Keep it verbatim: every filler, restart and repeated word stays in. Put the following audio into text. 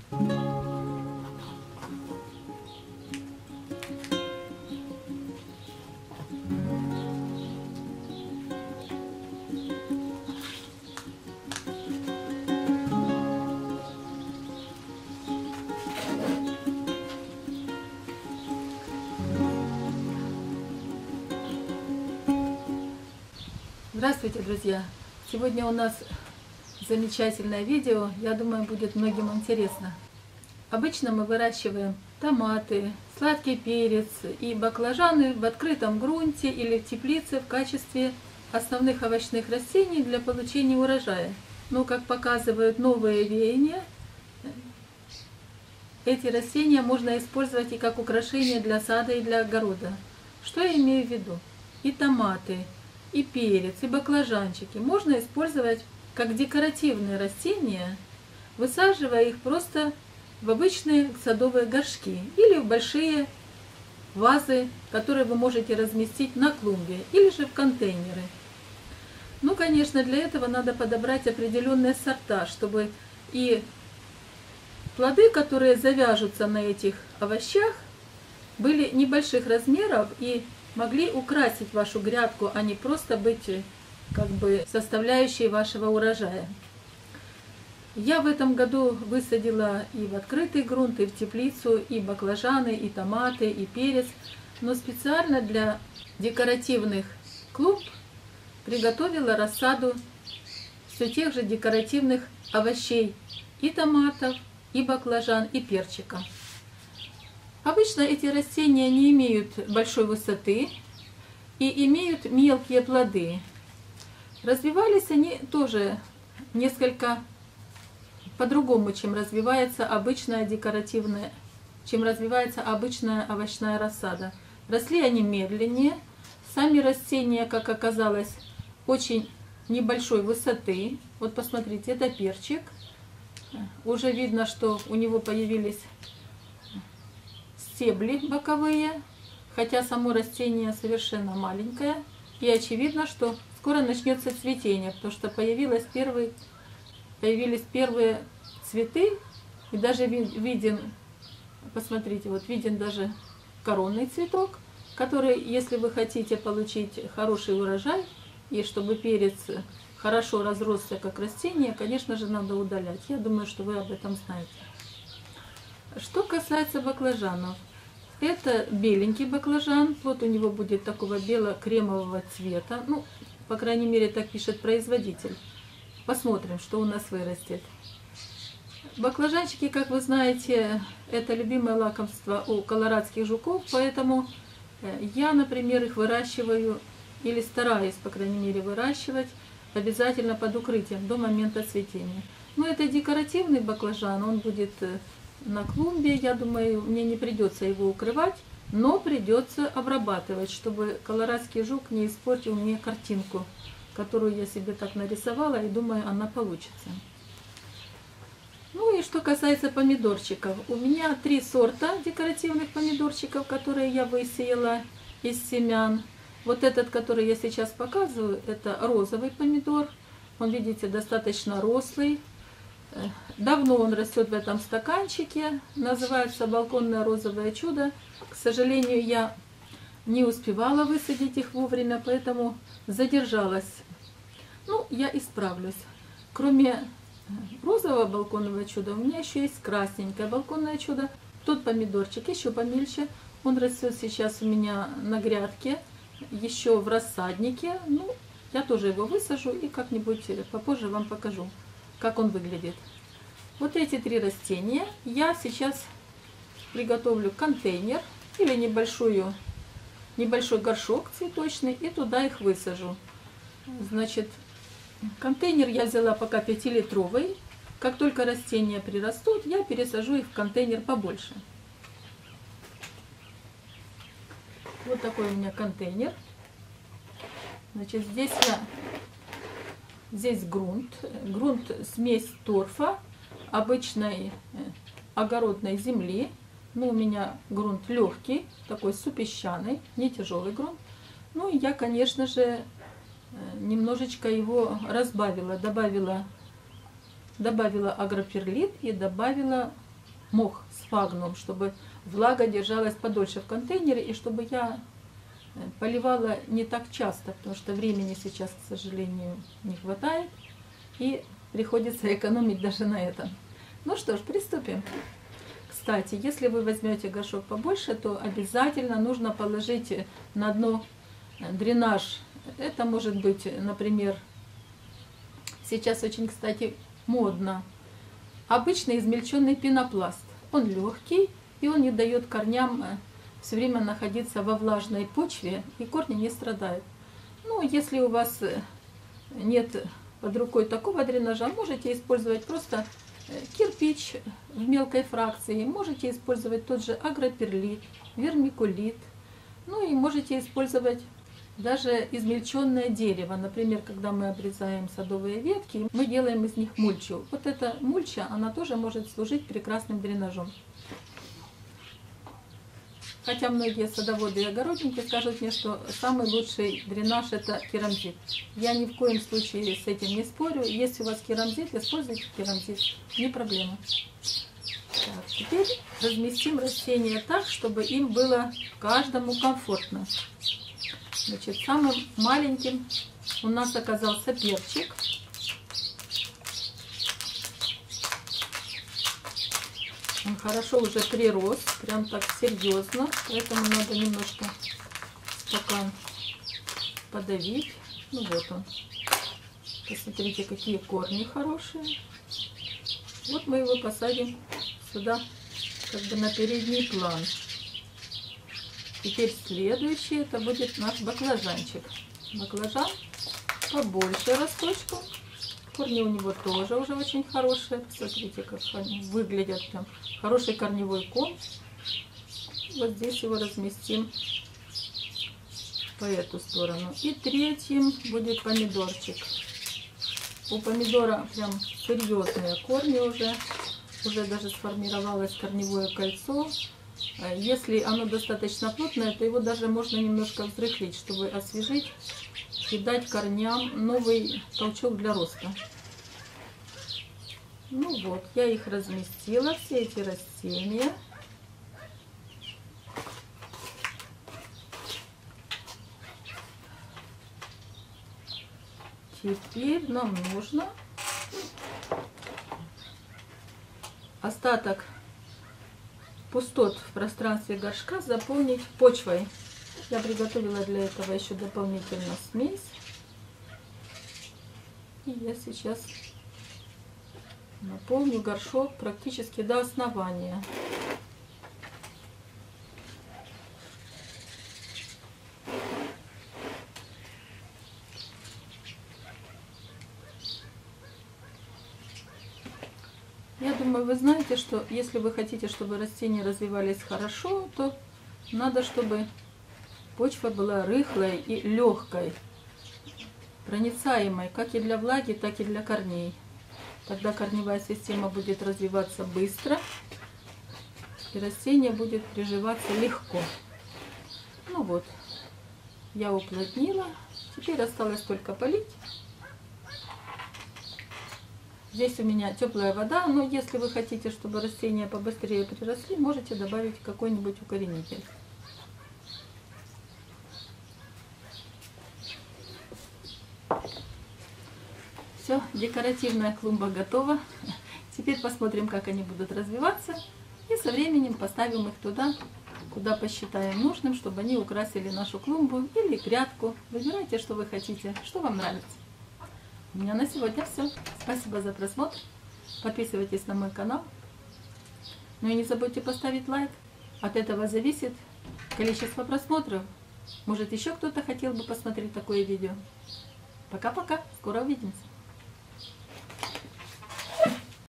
Здравствуйте, друзья! Сегодня у нас замечательное видео, я думаю, будет многим интересно. Обычно мы выращиваем томаты, сладкий перец и баклажаны в открытом грунте или в теплице в качестве основных овощных растений для получения урожая. Но, как показывают новые веяния, эти растения можно использовать и как украшение для сада и для огорода. Что я имею в виду? И томаты, и перец, и баклажанчики можно использовать как декоративные растения, высаживая их просто в обычные садовые горшки или в большие вазы, которые вы можете разместить на клумбе или же в контейнеры. Ну, конечно, для этого надо подобрать определенные сорта, чтобы и плоды, которые завяжутся на этих овощах, были небольших размеров и могли украсить вашу грядку, а не просто быть как бы составляющей вашего урожая. Я в этом году высадила и в открытый грунт, и в теплицу, и баклажаны, и томаты, и перец, но специально для декоративных клумб приготовила рассаду все тех же декоративных овощей, и томатов, и баклажан, и перчика. Обычно эти растения не имеют большой высоты и имеют мелкие плоды. Развивались они тоже несколько по-другому, чем развивается обычная декоративная, чем развивается обычная овощная рассада. Росли они медленнее, сами растения, как оказалось, очень небольшой высоты. Вот посмотрите, это перчик. Уже видно, что у него появились стебли боковые, хотя само растение совершенно маленькое. И очевидно, что скоро начнется цветение, потому что появилось первый, появились первые цветы. И даже виден, посмотрите, вот виден даже коронный цветок, который, если вы хотите получить хороший урожай, и чтобы перец хорошо разросся как растение, конечно же, надо удалять. Я думаю, что вы об этом знаете. Что касается баклажанов, это беленький баклажан, плод у него будет такого бело-кремового цвета, ну, по крайней мере, так пишет производитель. Посмотрим, что у нас вырастет. Баклажанчики, как вы знаете, это любимое лакомство у колорадских жуков, поэтому я, например, их выращиваю или стараюсь, по крайней мере, выращивать обязательно под укрытием до момента цветения. Но это декоративный баклажан, он будет на клумбе, я думаю, мне не придется его укрывать, но придется обрабатывать, чтобы колорадский жук не испортил мне картинку, которую я себе так нарисовала, и думаю, она получится. Ну и что касается помидорчиков, у меня три сорта декоративных помидорчиков, которые я высеяла из семян. Вот этот, который я сейчас показываю, это розовый помидор, он, видите, достаточно рослый. Давно он растет в этом стаканчике, называется балконное розовое чудо. К сожалению, я не успевала высадить их вовремя, поэтому задержалась. Ну, я исправлюсь. Кроме розового балконного чуда, у меня еще есть красненькое балконное чудо. Тот помидорчик еще помельче, он растет сейчас у меня на грядке, еще в рассаднике. Ну, я тоже его высажу и как-нибудь попозже вам покажу, как он выглядит. Вот эти три растения я сейчас приготовлю контейнер или небольшую, небольшой горшок цветочный и туда их высажу. Значит, контейнер я взяла пока пятилитровый. Как только растения прирастут, я пересажу их в контейнер побольше. Вот такой у меня контейнер. Значит, здесь я Здесь грунт. Грунт смесь торфа, обычной огородной земли. Ну, у меня грунт легкий, такой супесчаный, не тяжелый грунт. Ну, и я, конечно же, немножечко его разбавила. Добавила, добавила агроперлит и добавила мох сфагнум, чтобы влага держалась подольше в контейнере и чтобы я поливала не так часто, потому что времени сейчас, к сожалению, не хватает и приходится экономить даже на этом. Ну что ж, приступим. Кстати, если вы возьмете горшок побольше, то обязательно нужно положить на дно дренаж. Это может быть, например, сейчас очень, кстати, модно. Обычный измельченный пенопласт. Он легкий и он не дает корням все время находиться во влажной почве, и корни не страдают. Ну, если у вас нет под рукой такого дренажа, можете использовать просто кирпич в мелкой фракции, можете использовать тот же агроперлит, вермикулит, ну и можете использовать даже измельченное дерево. Например, когда мы обрезаем садовые ветки, мы делаем из них мульчу. Вот эта мульча, она тоже может служить прекрасным дренажом. Хотя многие садоводы и огородники скажут мне, что самый лучший дренаж это керамзит. Я ни в коем случае с этим не спорю. Если у вас керамзит, используйте керамзит, не проблема. Так, теперь разместим растения так, чтобы им было каждому комфортно. Значит, самым маленьким у нас оказался перчик. Он хорошо уже прирос, прям так серьезно, поэтому надо немножко стакан подавить. Ну вот он. Посмотрите, какие корни хорошие. Вот мы его посадим сюда, как бы на передний план. Теперь следующий, это будет наш баклажанчик. Баклажан побольше росточком. Корни у него тоже уже очень хорошие. Посмотрите, как они выглядят. Прям хороший корневой ком. Вот здесь его разместим по эту сторону. И третьим будет помидорчик. У помидора прям серьезные корни уже. Уже даже сформировалось корневое кольцо. Если оно достаточно плотное, то его даже можно немножко взрыхлить, чтобы освежить и дать корням новый толчок для роста. Ну вот, я их разместила, все эти растения. Теперь нам нужно остаток пустот в пространстве горшка заполнить почвой. Я приготовила для этого еще дополнительно смесь. И я сейчас наполню горшок практически до основания. Я думаю, вы знаете, что если вы хотите, чтобы растения развивались хорошо, то надо, чтобы почва была рыхлой и легкой, проницаемой как и для влаги, так и для корней. Тогда корневая система будет развиваться быстро, и растение будет приживаться легко. Ну вот, я уплотнила. Теперь осталось только полить. Здесь у меня теплая вода, но если вы хотите, чтобы растения побыстрее приросли, можете добавить какой-нибудь укоренитель. Все, декоративная клумба готова. Теперь посмотрим, как они будут развиваться. И со временем поставим их туда, куда посчитаем нужным, чтобы они украсили нашу клумбу или грядку. Выбирайте, что вы хотите, что вам нравится. У меня на сегодня все. Спасибо за просмотр. Подписывайтесь на мой канал. Ну и не забудьте поставить лайк. От этого зависит количество просмотров. Может, еще кто-то хотел бы посмотреть такое видео. Пока-пока. Скоро увидимся.